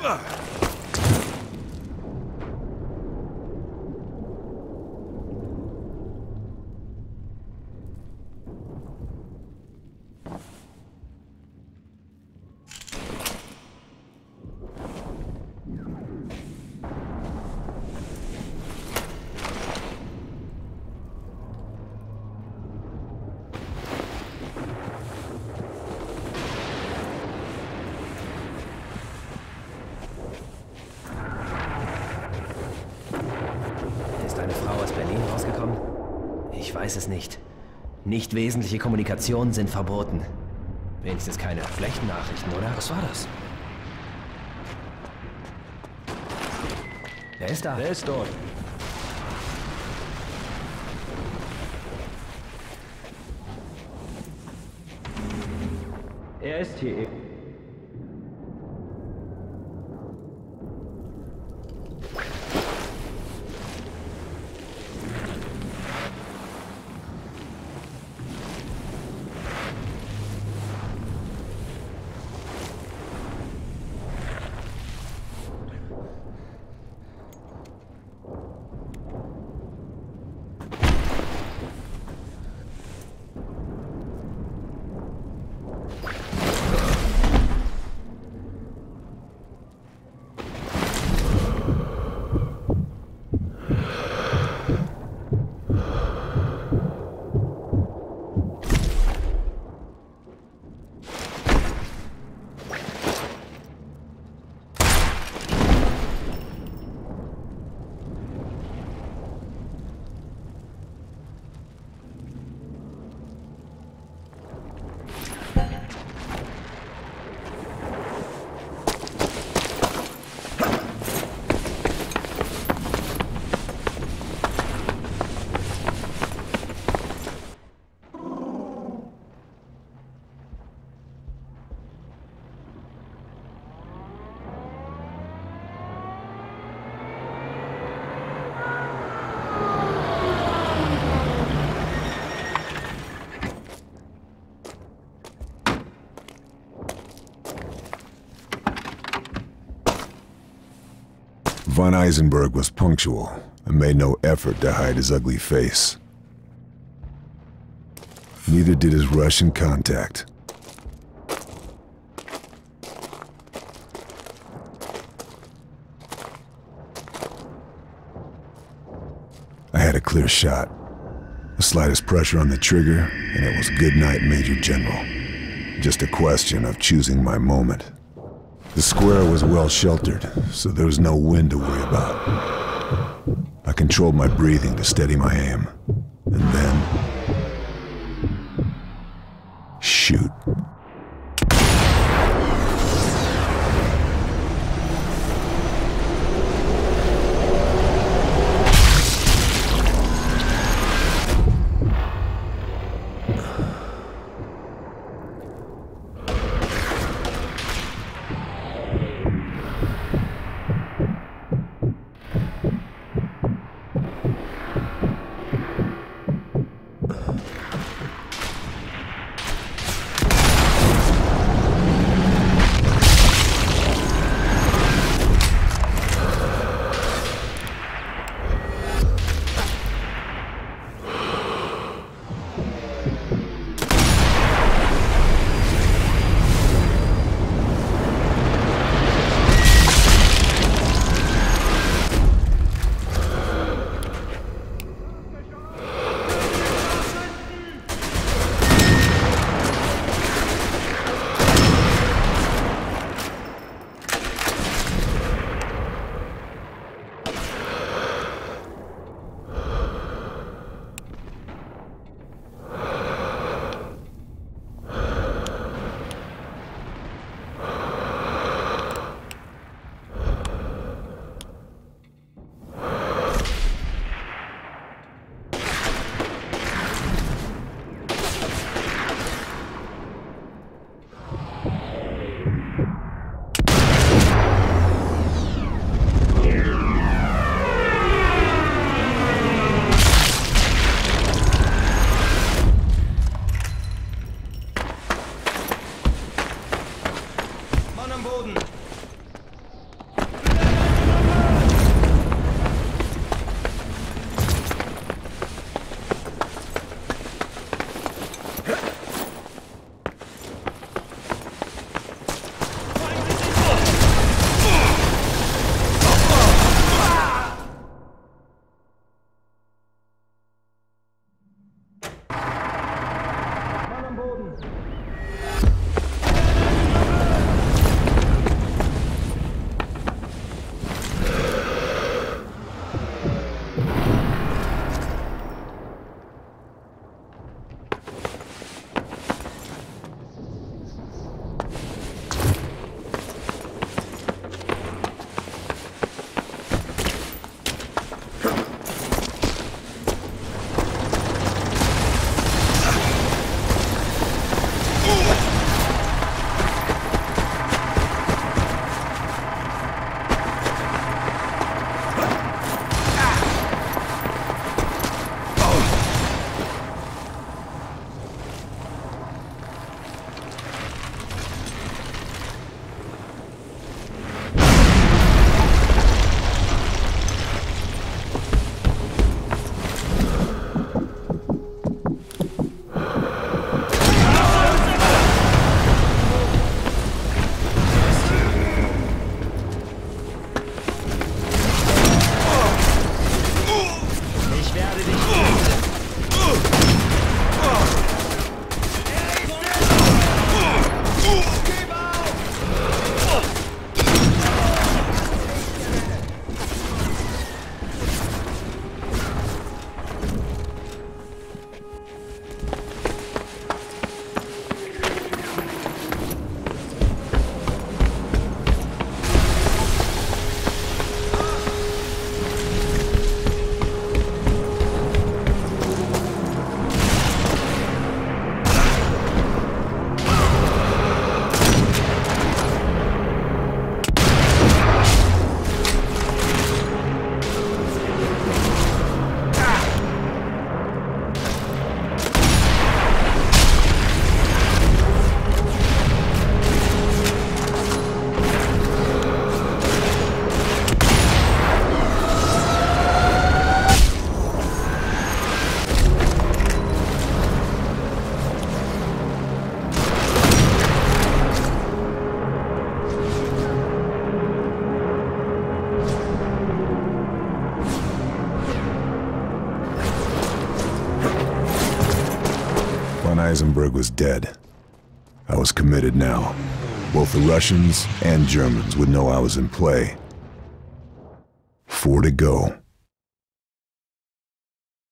Ich weiß es nicht. Nicht wesentliche Kommunikationen sind verboten. Wenigstens keine schlechten Nachrichten, oder? Was war das? Wer ist da? Wer ist dort? Er ist hier. Von Eisenberg was punctual and made no effort to hide his ugly face. Neither did his Russian contact. I had a clear shot. The slightest pressure on the trigger, and it was good night, Major General. Just a question of choosing my moment. The square was well sheltered, so there was no wind to worry about. I controlled my breathing to steady my aim. And then... shoot. Rosenberg was dead. I was committed now. Both the Russians and Germans would know I was in play. 4 to go.